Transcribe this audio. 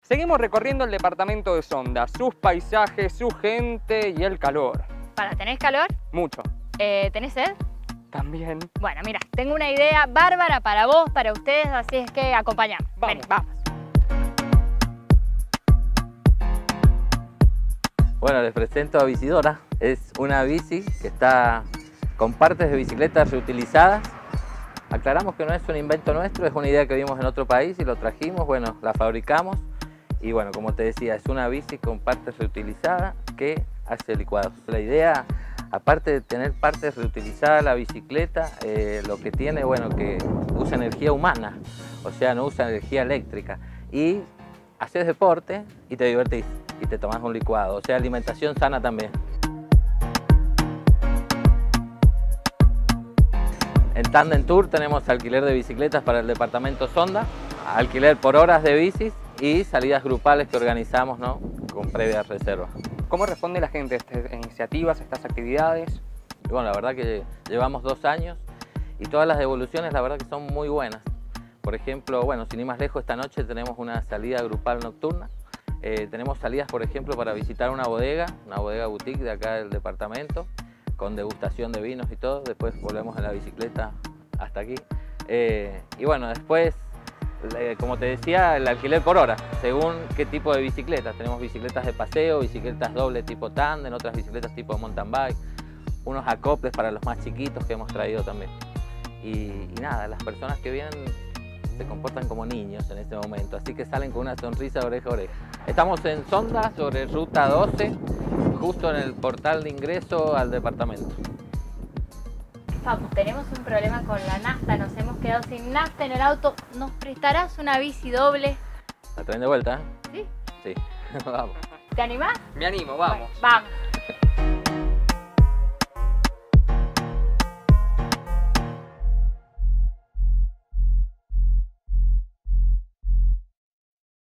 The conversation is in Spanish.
Seguimos recorriendo el departamento de Sonda, sus paisajes, su gente y el calor. ¿Tenés calor? Mucho. ¿Tenés sed? También. Bueno, mira, tengo una idea bárbara para vos, para ustedes, así es que acompañame. Vamos. Vení, vamos. Bueno, les presento a Bicidora. Es una bici que está con partes de bicicletas reutilizadas. Aclaramos que no es un invento nuestro, es una idea que vimos en otro país y lo trajimos, bueno, la fabricamos. Y bueno, como te decía, es una bici con partes reutilizadas que hace licuados. La idea, aparte de tener partes reutilizadas, la bicicleta, lo que tiene, bueno, que usa energía humana, o sea, no usa energía eléctrica. Y haces deporte y te divertís y te tomás un licuado, o sea, alimentación sana también. En Tandem Tour tenemos alquiler de bicicletas para el departamento Sonda, alquiler por horas de bicis y salidas grupales que organizamos, ¿no?, con previa reserva. ¿Cómo responde la gente a estas iniciativas, a estas actividades? Y bueno, la verdad que llevamos 2 años y todas las devoluciones la verdad que son muy buenas. Por ejemplo, bueno, sin ir más lejos, esta noche tenemos una salida grupal nocturna. Tenemos salidas, por ejemplo, para visitar una bodega boutique de acá del departamento, con degustación de vinos y todo. Después volvemos en la bicicleta hasta aquí. Y bueno, después, como te decía, el alquiler por hora, según qué tipo de bicicletas. Tenemos bicicletas de paseo, bicicletas doble tipo tándem, otras bicicletas tipo mountain bike, unos acoples para los más chiquitos que hemos traído también. Y nada, las personas que vienen se comportan como niños en este momento, así que salen con una sonrisa de oreja a oreja. Estamos en Sonda, sobre ruta 12, justo en el portal de ingreso al departamento. Papu, tenemos un problema con la nafta, nos hemos quedado sin nafta en el auto. ¿Nos prestarás una bici doble? ¿La traen de vuelta? ¿Sí? Sí, vamos. ¿Te animás? Me animo, vamos. Bueno, vamos.